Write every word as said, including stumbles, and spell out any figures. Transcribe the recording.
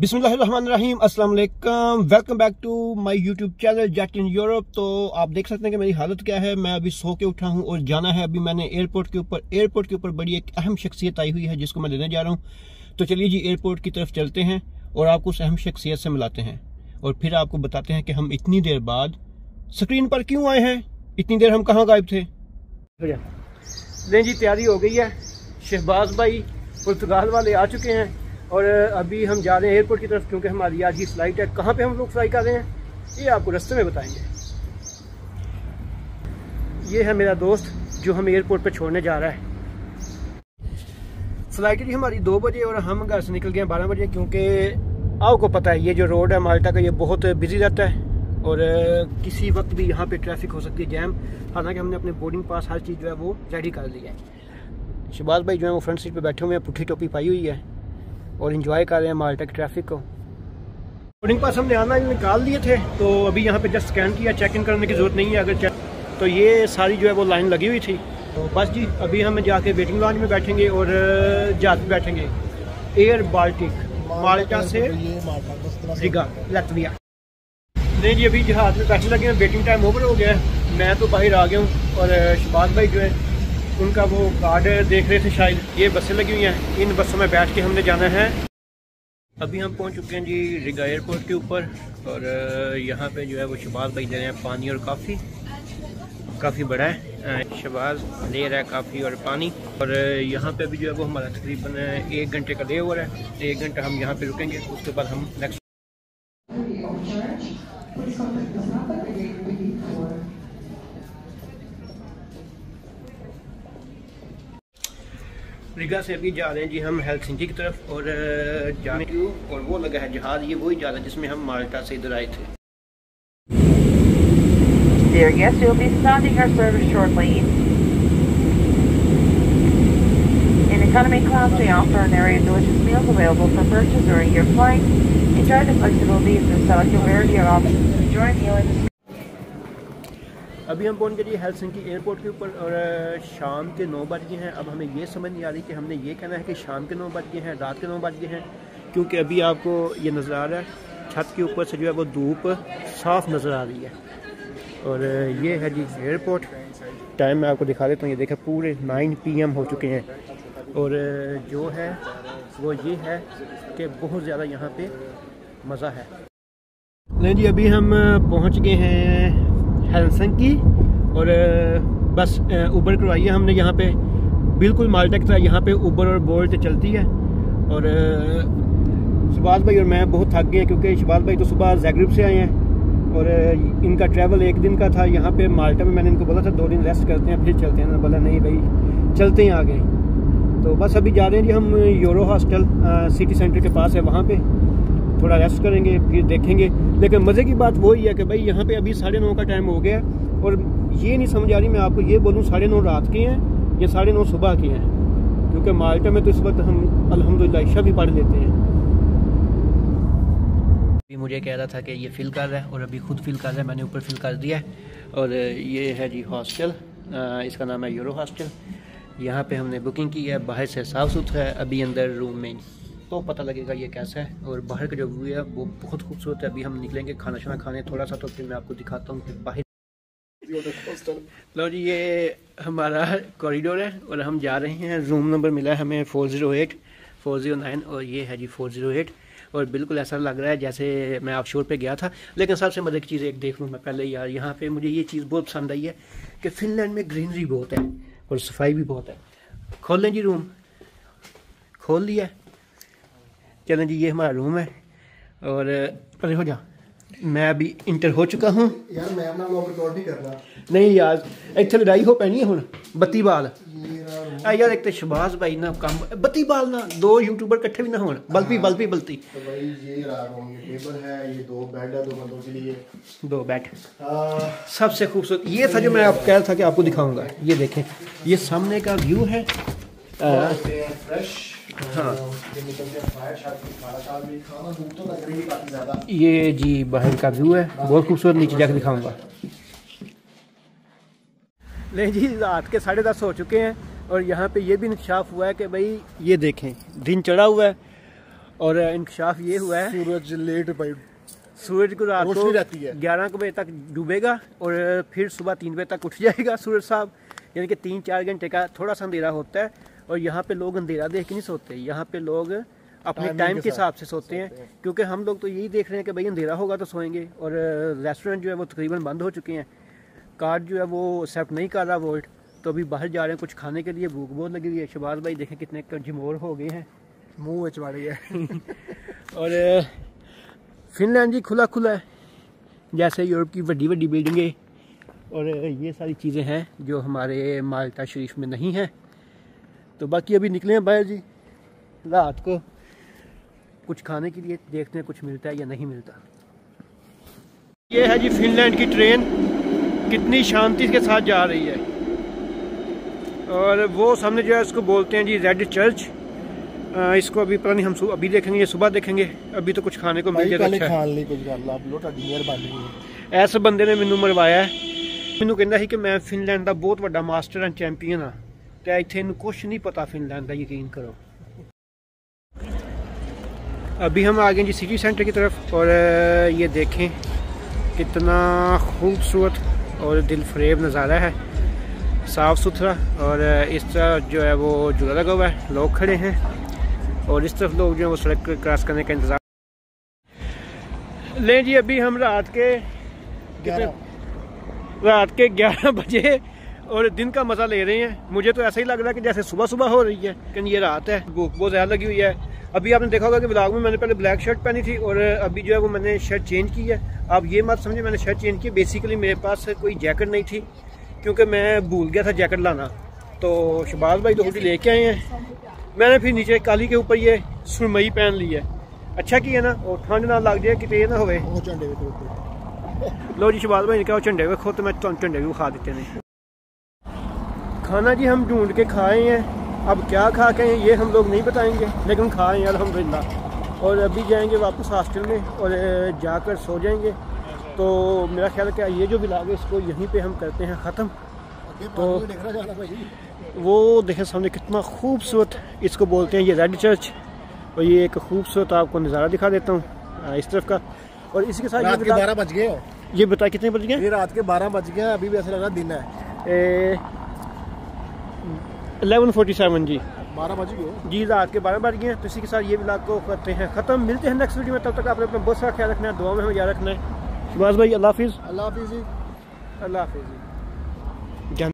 बिस्मिल्लाहिर्रहमानिर्रहीम, अस्सलाम वालेकुम। Welcome back to my YouTube channel jet in Europe. तो आप देख सकते हैं कि मेरी हालत क्या है। मैं अभी सो के उठा हूं और जाना है अभी मैंने एयरपोर्ट के ऊपर। एयरपोर्ट के ऊपर बड़ी एक अहम शख्सियत आई हुई है जिसको मैं लेने जा रहा हूं। तो चलिए जी एयरपोर्ट की तरफ चलते हैं और आपको उस अहम शख्सियत से मिलाते हैं और फिर आपको बताते हैं कि हम इतनी देर बाद स्क्रीन पर क्यों आए हैं। इतनी देर हम कहाँ गायब थे। नहीं जी, तैयारी हो गई है। शहबाज भाई पुर्तगाल वाले आ चुके हैं और अभी हम जा रहे हैं एयरपोर्ट की तरफ क्योंकि हमारी आज की फ्लाइट है। कहाँ पे हम लोग फ्लाई कर रहे हैं ये आपको रास्ते में बताएंगे। ये है मेरा दोस्त जो हम एयरपोर्ट पे छोड़ने जा रहा है। फ्लाइट थी हमारी दो बजे और हम घर से निकल गए बारह बजे क्योंकि आपको पता है ये जो रोड है माल्टा का ये बहुत बिजी रहता है और किसी वक्त भी यहाँ पे ट्रैफिक हो सकती है, जैम। हालांकि हमने अपने बोर्डिंग पास हर चीज़ जो है वो रेडी कर ली है। शहबाज भाई जो है वो फ्रंट सीट पे बैठे हुए हैं, पुट्ठी टोपी पाई हुई है और एंजॉय कर रहे हैं माल्टा के ट्रैफिक को। बोर्डिंग पास हमने आना निकाल दिए थे तो अभी यहाँ पे जस्ट स्कैन किया, चेक इन करने की ज़रूरत नहीं है। अगर चेक तो ये सारी जो है वो लाइन लगी हुई थी। तो बस जी अभी हम जाके वेटिंग लॉन्ज में बैठेंगे और जहाज में बैठेंगे एयर बाल्टिक माल्टा से रिगा लातविया। नहीं जी अभी जहाज में बैठने लगे हैं, वेटिंग टाइम ओवर हो गया है। मैं तो बाहर आ गया हूँ और शहबाज भाई जो है उनका वो कार्ड देख रहे थे शायद। ये बसें लगी हुई हैं, इन बसों में बैठ के हमने जाना है। अभी हम पहुंच चुके हैं जी रिगा एयरपोर्ट के ऊपर और यहाँ पे जो है वो शहबाज भाई दे रहे हैं पानी और काफ़ी। काफ़ी बड़ा है, शहबाज ले रहा है काफ़ी और पानी। और यहाँ पे अभी जो है वो हमारा तकरीबन एक घंटे का डे हो रहा है। एक घंटा हम यहाँ पे रुकेंगे, उसके बाद हम नेक्स्ट रिगा से अभी जा रहे हैं जी हम हेलसिंकी की तरफ और जाने और वो लगा है जहाज। ये वही जहाज है जिसमें हम माल्टा से इधर आए थे। Dear guests, you'll be starting our service shortly. In economy class, we offer an area of delicious meals available for purchase during your flight. Enjoy the flexibilities and select a variety of options to enjoy a meal in the अभी हम पहुंच गए जी Helsinki airport के ऊपर और शाम के नौ बज गए हैं। अब हमें ये समझ नहीं आ रही कि हमने ये कहना है कि शाम के नौ बज गए हैं, रात के नौ बज गए हैं, क्योंकि अभी आपको ये नज़र आ रहा है छत के ऊपर से जो है वो धूप साफ नज़र आ रही है। और ये है जी एयरपोर्ट। टाइम मैं आपको दिखा देता हूँ। ये देखें पूरे नाइन पी एम हो चुके हैं और जो है वो ये है कि बहुत ज़्यादा यहाँ पे मज़ा है। नहीं जी अभी हम पहुँच गए हैं हेलसिंकी और बस उबर करवाई है हमने यहाँ पे। बिल्कुल माल्टा की तरह यहाँ पे उबर और बोल्ट चलती है। और शहबाज भाई और मैं बहुत थक गए हैं क्योंकि शहबाज भाई तो सुबह ज़ाग्रेब से आए हैं और इनका ट्रैवल एक दिन का था। यहाँ पे माल्टा में मैंने इनको बोला था दो दिन रेस्ट करते हैं फिर चलते हैं। बोला नहीं भाई चलते हैं आगे। तो बस अभी जा रहे हैं जी हम यूरो हॉस्टल सिटी सेंटर के पास है, वहाँ पे थोड़ा रेस्ट करेंगे फिर देखेंगे। लेकिन मज़े की बात वही है कि भाई यहाँ पे अभी साढ़े नौ का टाइम हो गया और ये नहीं समझ आ रही मैं आपको ये बोलूँ साढ़े नौ रात के हैं या साढ़े नौ सुबह के हैं, क्योंकि माल्टा में तो इस वक्त हम अल्हम्दुलिल्लाह इशा भी पढ़ लेते हैं। मुझे कह रहा था कि ये फिल कर रहा है और अभी खुद फिल कर रहा है, मैंने ऊपर फिल कर दिया है। और ये है जी हॉस्टल, इसका नाम है यूरो हॉस्टल। यहाँ पे हमने बुकिंग की है, बाहर से साफ़ सुथरा है। अभी अंदर रूम में तो पता लगेगा ये कैसा है। और बाहर का जो व्यू है वो बहुत खूबसूरत है। अभी हम निकलेंगे खाना शाना खाने थोड़ा सा, तो फिर मैं आपको दिखाता हूँ कि बाहर। लो जी ये हमारा कॉरिडोर है और हम जा रहे हैं। रूम नंबर मिला है हमें four zero eight four zero nine और ये है जी फोर ज़ीरो एट। और बिल्कुल ऐसा लग रहा है जैसे मैं ऑफशोर पे गया था। लेकिन सबसे मज़े की चीज़ एक देख लूँ मैं पहले यार, यहाँ पे मुझे ये चीज़ बहुत पसंद आई है कि फिनलैंड में ग्रीनरी बहुत है और सफाई भी बहुत है। खोल लें जी रूम, खोल लिया। चलें जी ये हमारा रूम है और अरे हो जा मैं अभी इंटर हो चुका हूँ यार। मैं अपना व्लॉग रिकॉर्ड नहीं करना। नहीं यार इतने लड़ाई हो पैनी है हुण बत्ती बाल आ यार। एक तो शहबाज भाई ना काम बत्ती बाल ना दो यूट्यूबर इकट्ठे भी ना होन बल्बी बल्बी बलती। तो भाई ये ये टेबल है, ये दो बेड है, दो बंदों के लिए दो बेड। सबसे खूबसूरत ये था जो मैं आपको कह रहा था कि आपको दिखाऊंगा। ये देखें ये सामने का व्यू है फ्रेश। हाँ ये जी बाहर का व्यू है बहुत खूबसूरत, नीचे जाकर दिखाऊंगा। नहीं जी रात के साढ़े दस हो चुके हैं और यहाँ पे ये भी इंकशाफ हुआ है कि भाई ये देखें दिन चढ़ा हुआ है और इंकशाफ ये हुआ है सूरज लेट भाई, सूरज को रात को रहती है ग्यारह बजे तक डूबेगा और फिर सुबह तीन बजे तक उठ जाएगा सूरज साहब, यानी कि तीन चार घंटे का थोड़ा सा अंधेरा होता है। और यहाँ पे लोग अंधेरा देख के नहीं सोते, यहाँ पे लोग अपने टाइम के हिसाब से सोते हैं, क्योंकि हम लोग तो यही देख रहे हैं कि भाई अंधेरा होगा तो सोएंगे। और रेस्टोरेंट जो है वो तकरीबन बंद हो चुके हैं, कार्ड जो है वो एक्सेप्ट नहीं कर रहा वोल्ट, तो अभी बाहर जा रहे हैं कुछ खाने के लिए, भूख बहुत लगी हुई है। शहबाज भाई देखें कितने कंजमोर हो गए हैं, मुँह चढ़ गया और फिनलैंड जी खुला खुला है जैसे यूरोप की बड़ी बड़ी बिल्डिंगें, और ये सारी चीज़ें हैं जो हमारे माल्टा शरीफ में नहीं हैं। तो बाकी अभी निकले हैं बाहर जी रात को कुछ खाने के लिए, देखते हैं कुछ मिलता है या नहीं मिलता। ये है जी फिनलैंड की ट्रेन, कितनी शांति के साथ जा रही है। और वो सामने जो है उसको बोलते हैं जी रेड चर्च। आ, इसको अभी पता नहीं, हम अभी देखेंगे या सुबह देखेंगे, अभी तो कुछ खाने को मिल जाएगा। ऐसे बंदे ने मैनू मरवाया है, मैनू कहता है कि मैं फिनलैंड का बहुत बड़ा मास्टर एंड चैंपियन हाँ, तो इतने कुछ नहीं पता फिनलैंड का, यकीन करो। अभी हम आ गए जी सिटी सेंटर की तरफ, और ये देखें कितना खूबसूरत और दिल फरेब नज़ारा है, साफ़ सुथरा। और इस तरह जो है वो झूला लगा हुआ है, लोग खड़े हैं, और इस तरफ लोग जो है वो सड़क क्रॉस करने का इंतज़ार। लें जी अभी हम रात के रात के ग्यारह बजे और दिन का मज़ा ले रहे हैं। मुझे तो ऐसा ही लग रहा है कि जैसे सुबह सुबह हो रही है, लेकिन ये रात है, भूख बहुत ज़्यादा लगी हुई है। अभी आपने देखा होगा कि व्लॉग में मैंने पहले ब्लैक शर्ट पहनी थी, और अभी जो है वो मैंने शर्ट चेंज की है। आप ये मत समझे मैंने शर्ट चेंज की, बेसिकली मेरे पास कोई जैकेट नहीं थी, क्योंकि मैं भूल गया था जैकेट लाना। तो शहबाज भाई तो हुडी लेके आए हैं, मैंने फिर नीचे काली के ऊपर ये सुरमई पहन ली है। अच्छा किया ना, और ठंड ना लग जाए, कितने ना होवे। लो जी शहबाज भाई ने कहा झंडे वेखो, तो मैं झंडे भी खा देते हैं। खाना जी हम ढूंढ के खाए हैं, अब क्या खा के हैं ये हम लोग नहीं बताएंगे, लेकिन खाए हैं अल्हम्दुलिल्लाह। और अभी जाएंगे वापस हॉस्टल में और जाकर सो जाएंगे। तो मेरा ख्याल है कि ये जो व्लॉग है इसको यहीं पे हम करते हैं ख़त्म। तो वो देखें सामने कितना खूबसूरत, इसको बोलते हैं ये रेड चर्च, और ये एक खूबसूरत आपको नज़ारा दिखा देता हूँ इस तरफ का। और इसी के साथ रात के बारह बज गए, ये बताए कितने बज गए? ये रात के बारह बज गए, अभी भी ऐसा लग रहा दिन है। इलेवन फोर्टी सेवन जी, बारह बज गए जी, रात के बारह बज गए। तो इसी के साथ ये व्लॉग को करते हैं ख़त्म। मिलते हैं नेक्स्ट वीडियो में, तब तक आपने अपना बहुत सारा ख्याल रखना है, दुआ में हमें याद रखना है। शहबाज भाई अल्लाह हाफिज़। अल्लाह हाफिज़ जी। अल्लाह हाफिज़।